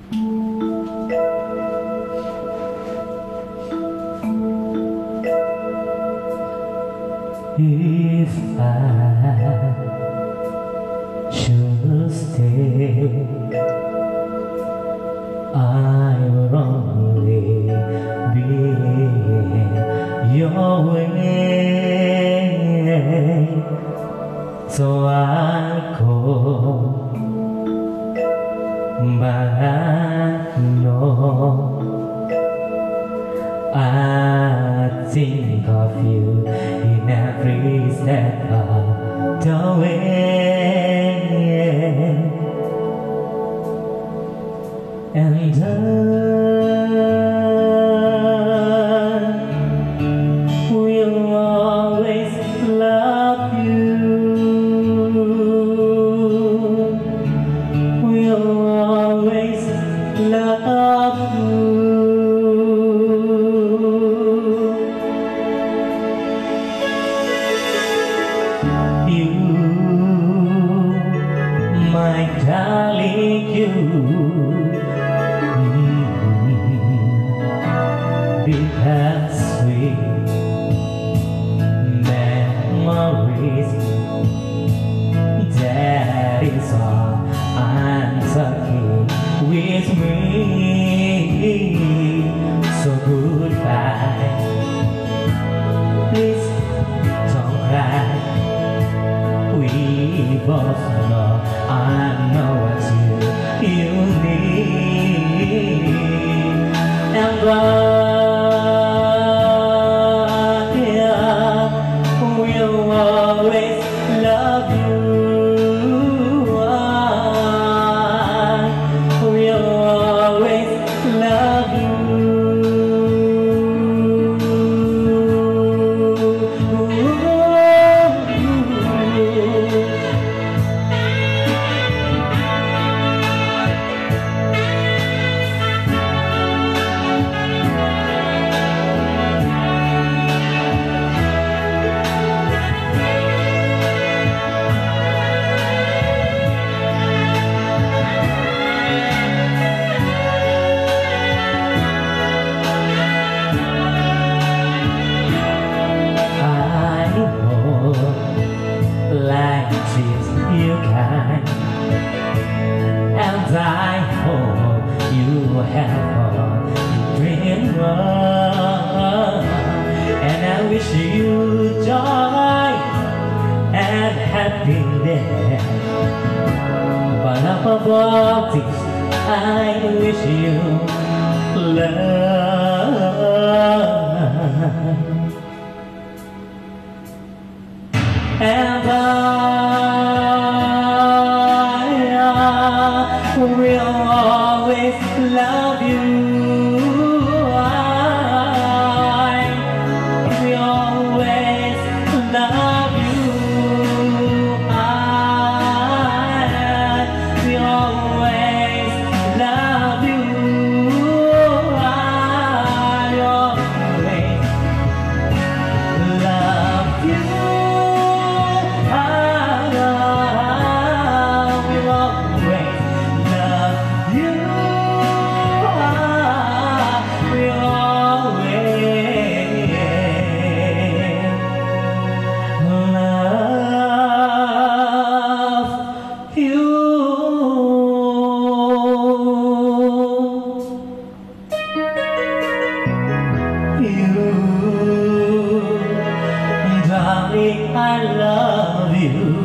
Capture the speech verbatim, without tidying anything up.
If I should stay, I will only be in your way. So I go, but I know I think of you in every step of the way, and I will always love you, will always love you. You, my darling, you, mm-hmm. Bittersweet memories, that is all I'm taking with me. So goodbye, please don't cry. We both know I know what you, you need, and I will always love you. I will always love you. Like this you can, and I hope you have all you dream of, and I wish you joy and happiness. But above all this, I wish you love. And I will always love you. I will always love you. I will always love you. I will always love you. Darling, I love you.